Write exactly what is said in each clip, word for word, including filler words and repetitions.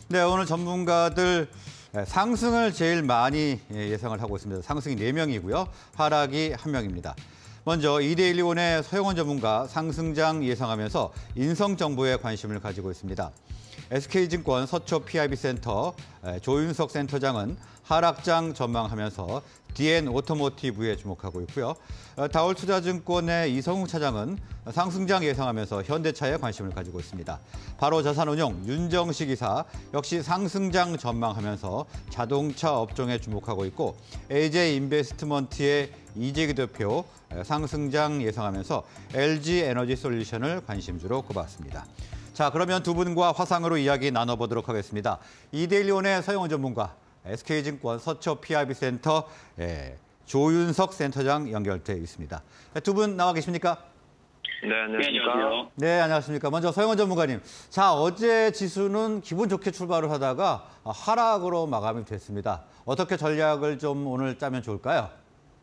네, 오늘 전문가들 상승을 제일 많이 예상을 하고 있습니다. 상승이 네 명이고요. 하락이 한 명입니다. 먼저 이데일리온의 서영원 전문가 상승장 예상하면서 인성 정보에 관심을 가지고 있습니다. 에스케이증권 서초 피아이비센터 조윤석 센터장은 하락장 전망하면서 디엔 오토모티브에 주목하고 있고요. 다올투자증권의 이성웅 차장은 상승장 예상하면서 현대차에 관심을 가지고 있습니다. 바로자산운용 윤정식 이사 역시 상승장 전망하면서 자동차 업종에 주목하고 있고 에이제이인베스트먼트의 이재기 대표 상승장 예상하면서 엘지에너지솔루션을 관심주로 꼽았습니다. 자, 그러면 두 분과 화상으로 이야기 나눠보도록 하겠습니다. 이데일리온의 서영원 전문가, 에스케이증권 서초 피아이비센터 조윤석 센터장 연결돼 있습니다. 두 분 나와 계십니까? 네, 안녕하십니까? 네, 안녕하십니까? 먼저 서영원 전문가님. 자, 어제 지수는 기분 좋게 출발을 하다가 하락으로 마감이 됐습니다. 어떻게 전략을 좀 오늘 짜면 좋을까요?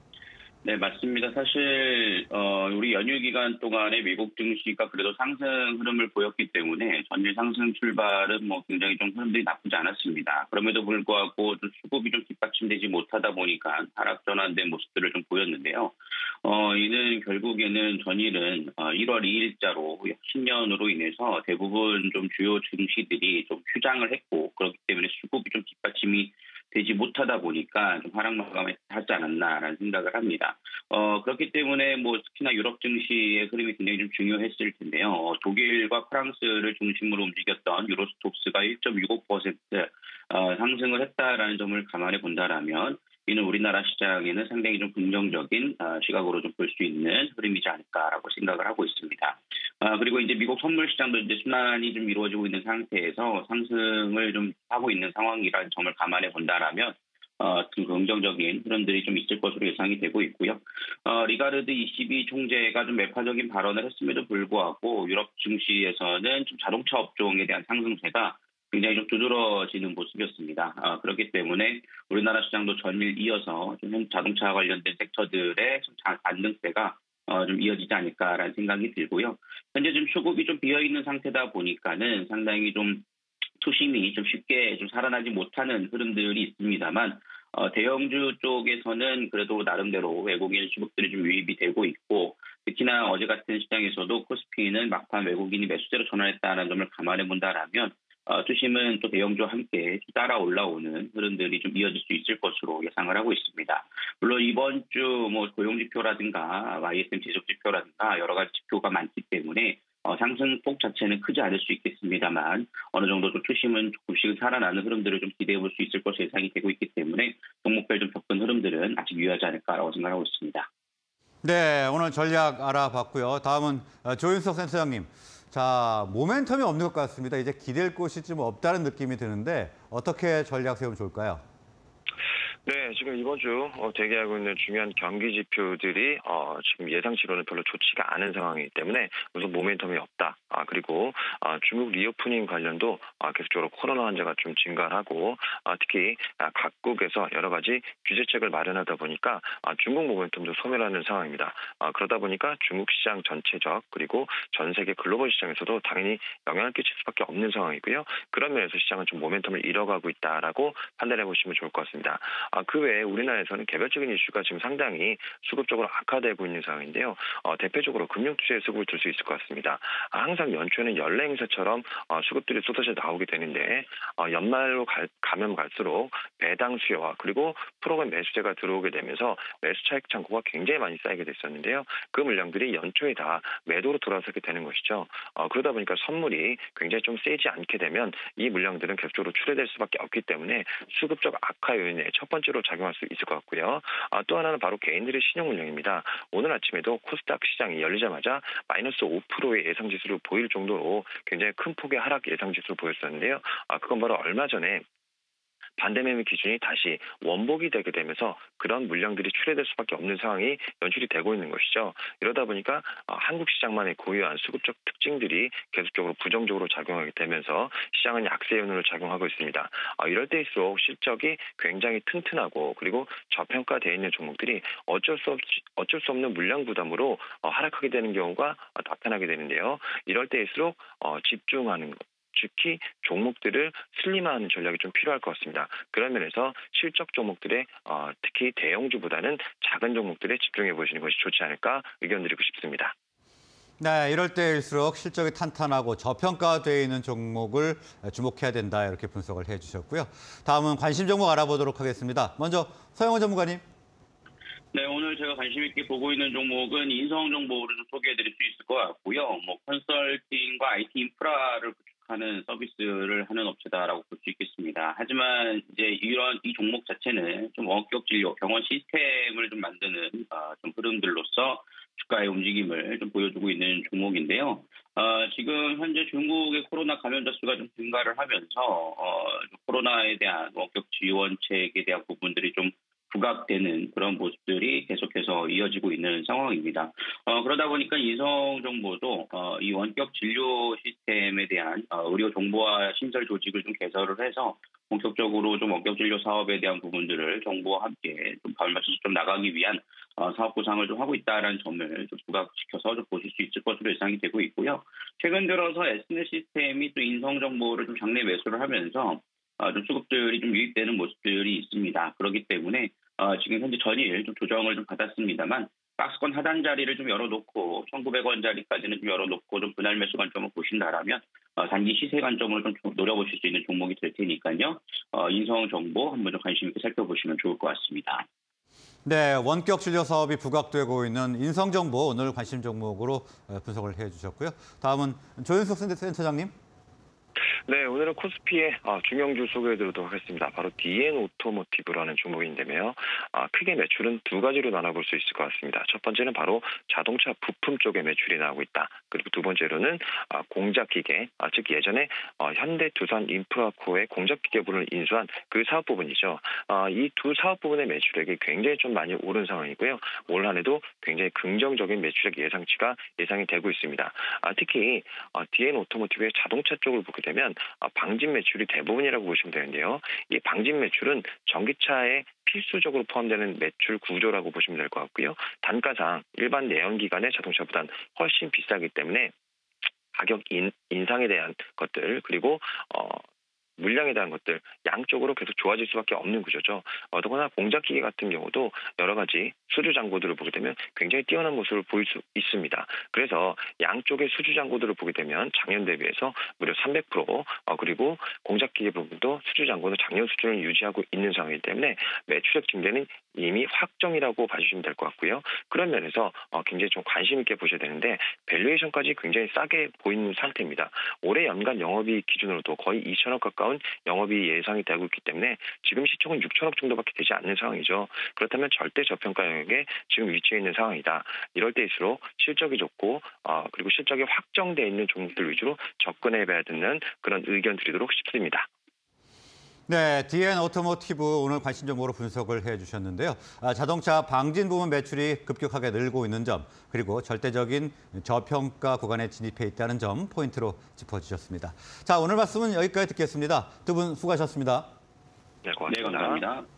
네, 맞습니다. 사실 어, 우리 연휴 기간 동안에 미국 증시가 그래도 상승 흐름을 보였기 때문에 전일 상승 출발은 뭐 굉장히 좀 흐름들이 나쁘지 않았습니다. 그럼에도 불구하고 좀 수급이 좀 뒷받침되지 못하다 보니까 하락 전환된 모습들을 좀 보였는데요. 어, 이는 결국에는 전일은 어, 일월 이일자로 신년으로 인해서 대부분 좀 주요 증시들이 좀 휴장을 했고 그렇기 때문에 수급이 좀 뒷받침이 되지 못하다 보니까 좀 하락 마감에 하지 않았나라는 생각을 합니다. 어, 그렇기 때문에 뭐 특히나 유럽 증시의 흐름이 굉장히 좀 중요했을 텐데요. 어, 독일과 프랑스를 중심으로 움직였던 유로스톡스가 일 점 육오 퍼센트 어, 상승을 했다라는 점을 감안해 본다라면 이는 우리나라 시장에는 상당히 좀 긍정적인 어, 시각으로 좀 볼 수 있는 흐름이지 않을까라고 생각을 하고 있습니다. 아, 그리고 이제 미국 선물 시장도 이제 순환이 좀 이루어지고 있는 상태에서 상승을 좀 하고 있는 상황이라는 점을 감안해 본다라면 어, 좀 긍정적인 흐름들이 좀 있을 것으로 예상이 되고 있고요. 어, 리가르드 이십이 총재가 좀 매파적인 발언을 했음에도 불구하고 유럽 증시에서는 좀 자동차 업종에 대한 상승세가 굉장히 좀 두드러지는 모습이었습니다. 아, 그렇기 때문에 우리나라 시장도 전일 이어서 좀 자동차 관련된 섹터들의 좀 반등세가 어, 좀 이어지지 않을까라는 생각이 들고요. 현재 좀 수급이 좀 비어 있는 상태다 보니까는 상당히 좀 투심이 좀 쉽게 좀 살아나지 못하는 흐름들이 있습니다만 어, 대형주 쪽에서는 그래도 나름대로 외국인 수급들이 좀 유입이 되고 있고 특히나 어제 같은 시장에서도 코스피는 막판 외국인이 매수세로 전환했다는 점을 감안해 본다라면 어, 투심은 또 대형주와 함께 따라 올라오는 흐름들이 좀 이어질 수 있을 것으로 예상을 하고 있습니다. 물론 이번 주 뭐 고용지표라든가 아이에스엠 지속지표라든가 여러 가지 지표가 많기 때문에 어, 상승폭 자체는 크지 않을 수 있겠습니다만 어느 정도 좀 투심은 조금씩 살아나는 흐름들을 좀 기대해 볼 수 있을 것으로 예상이 되고 있기 때문에 종목별 좀 접근 흐름들은 아직 유효하지 않을까라고 생각하고 있습니다. 네, 오늘 전략 알아봤고요. 다음은 조윤석 센터장님. 자, 모멘텀이 없는 것 같습니다. 이제 기댈 곳이 좀 없다는 느낌이 드는데 어떻게 전략 세우면 좋을까요? 네, 지금 이번 주 대기하고 있는 중요한 경기 지표들이 어, 지금 예상치로는 별로 좋지가 않은 상황이기 때문에 우선 모멘텀이 없다. 아, 그리고 아, 중국 리오프닝 관련도 아, 계속적으로 코로나 환자가 좀 증가하고 아, 특히 아, 각국에서 여러 가지 규제책을 마련하다 보니까 아, 중국 모멘텀도 소멸하는 상황입니다. 아, 그러다 보니까 중국 시장 전체적 그리고 전 세계 글로벌 시장에서도 당연히 영향을 끼칠 수밖에 없는 상황이고요. 그런 면에서 시장은 좀 모멘텀을 잃어가고 있다라고 판단해 보시면 좋을 것 같습니다. 아, 그 외에 우리나라에서는 개별적인 이슈가 지금 상당히 수급적으로 악화되고 있는 상황인데요. 어, 대표적으로 금융투자에 수급을 둘 수 있을 것 같습니다. 아, 항상 연초에는 연례 행사처럼 어, 수급들이 쏟아져 나오게 되는데 어, 연말로 갈, 가면 갈수록 배당 수요와 그리고 프로그램 매수세가 들어오게 되면서 매수 차익 창고가 굉장히 많이 쌓이게 됐었는데요. 그 물량들이 연초에 다 매도로 돌아서게 되는 것이죠. 어, 그러다 보니까 선물이 굉장히 좀 세지 않게 되면 이 물량들은 계속적으로 출회될 수밖에 없기 때문에 수급적 악화 요인의 첫 번째로 작용할 수 있을 것 같고요. 아, 또 하나는 바로 개인들의 신용 물량입니다. 오늘 아침에도 코스닥 시장이 열리자마자 마이너스 오 퍼센트의 예상 지수를 보일 정도로 굉장히 큰 폭의 하락 예상 지수를 보였었는데요. 아, 그건 바로 얼마 전에 반대 매매 기준이 다시 원복이 되게 되면서 그런 물량들이 출회될 수밖에 없는 상황이 연출이 되고 있는 것이죠. 이러다 보니까 한국 시장만의 고유한 수급적 특징들이 계속적으로 부정적으로 작용하게 되면서 시장은 약세 요인으로 작용하고 있습니다. 이럴 때일수록 실적이 굉장히 튼튼하고 그리고 저평가되어 있는 종목들이 어쩔 수 없, 어쩔 수 없는 물량 부담으로 하락하게 되는 경우가 나타나게 되는데요. 이럴 때일수록 집중하는 것. 특히 종목들을 슬림화하는 전략이 좀 필요할 것 같습니다. 그런 면에서 실적 종목들의 어, 특히 대형주보다는 작은 종목들에 집중해 보시는 것이 좋지 않을까 의견 드리고 싶습니다. 네, 이럴 때일수록 실적이 탄탄하고 저평가되어 있는 종목을 주목해야 된다 이렇게 분석을 해주셨고요. 다음은 관심 종목 알아보도록 하겠습니다. 먼저 서영원 전문가님. 네, 오늘 제가 관심 있게 보고 있는 종목은 인성 정보를 좀 소개해드릴 수 있을 것 같고요. 뭐 컨설팅과 아이티 인프라를 구축하는 서비스를 하는 업체다라고 볼 수 있겠습니다. 하지만 이제 이런 이 종목 자체는 좀 원격 진료, 병원 시스템을 좀 만드는 어, 좀 흐름들로서 주가의 움직임을 좀 보여주고 있는 종목인데요. 어, 지금 현재 중국의 코로나 감염자 수가 좀 증가를 하면서 어, 코로나에 대한 원격 지원책에 대한 부분들이 좀 부각되는 그런 모습들이 계속해서 이어지고 있는 상황입니다. 어, 그러다 보니까 인성정보도 어, 이 원격 진료 시스템에 대한 어, 의료 정보화 신설 조직을 좀 개설을 해서 본격적으로 좀 원격 진료 사업에 대한 부분들을 정부와 함께 좀 발맞춰서 좀 나가기 위한 어, 사업 구상을 좀 하고 있다는 점을 좀 부각시켜서 좀 보실 수 있을 것으로 예상이 되고 있고요. 최근 들어서 에스넷 시스템이 또 인성정보를 좀 장내 매수를 하면서 어, 좀 수급들이 좀 유입되는 모습들이 있습니다. 그렇기 때문에 어, 지금 현재 전일 좀 조정을 좀 받았습니다만 박스권 하단 자리를 좀 열어놓고 천구백 원 자리까지는 좀 열어놓고 좀 분할 매수 관점을 보신다라면 어, 단기 시세 관점으로 좀 노려보실 수 있는 종목이 될 테니까요. 어, 인성 정보 한번 좀 관심 있게 살펴보시면 좋을 것 같습니다. 네, 원격 진료 사업이 부각되고 있는 인성 정보 오늘 관심 종목으로 분석을 해주셨고요. 다음은 조윤석 센터장님. 네, 오늘은 코스피의 중형주 소개해드리도록 하겠습니다. 바로 디엔 오토모티브라는 종목인데요. 크게 매출은 두 가지로 나눠볼 수 있을 것 같습니다. 첫 번째는 바로 자동차 부품 쪽에 매출이 나오고 있다. 그리고 두 번째로는 공작기계, 즉 예전에 현대 두산 인프라코의 공작기계부를 인수한 그 사업 부분이죠. 이 두 사업 부분의 매출액이 굉장히 좀 많이 오른 상황이고요. 올 한 해도 굉장히 긍정적인 매출액 예상치가 예상이 되고 있습니다. 특히 디엔 오토모티브의 자동차 쪽을 보게 되면 방진 매출이 대부분이라고 보시면 되는데요. 이 방진 매출은 전기차에 필수적으로 포함되는 매출 구조라고 보시면 될 것 같고요. 단가상 일반 내연기관의 자동차보다는 훨씬 비싸기 때문에 가격 인, 인상에 대한 것들 그리고 어, 물량에 대한 것들 양쪽으로 계속 좋아질 수밖에 없는 구조죠. 어, 더구나 공작기계 같은 경우도 여러 가지 수주 잔고들을 보게 되면 굉장히 뛰어난 모습을 보일 수 있습니다. 그래서 양쪽의 수주 잔고들을 보게 되면 작년 대비해서 무려 삼백 퍼센트 어, 그리고 공작기계 부분도 수주 잔고는 작년 수준을 유지하고 있는 상황이기 때문에 매출액 증대는 이미 확정이라고 봐주시면 될 것 같고요. 그런 면에서 어, 굉장히 좀 관심 있게 보셔야 되는데 밸류에이션까지 굉장히 싸게 보이는 상태입니다. 올해 연간 영업이익 기준으로도 거의 이천억 가까운 영업이익 예상이 되고 있기 때문에 지금 시총은 육천억 정도밖에 되지 않는 상황이죠. 그렇다면 절대 저평가 영역에 지금 위치해 있는 상황이다. 이럴 때일수록 실적이 좋고 어, 그리고 실적이 확정되어 있는 종목들 위주로 접근해봐야 되는 그런 의견 드리도록 싶습니다. 네, 디엔 오토모티브 오늘 관심 정보로 분석을 해주셨는데요. 아, 자동차 방진 부분 매출이 급격하게 늘고 있는 점, 그리고 절대적인 저평가 구간에 진입해 있다는 점 포인트로 짚어주셨습니다. 자, 오늘 말씀은 여기까지 듣겠습니다. 두 분 수고하셨습니다. 네, 고맙습니다. 네, 감사합니다.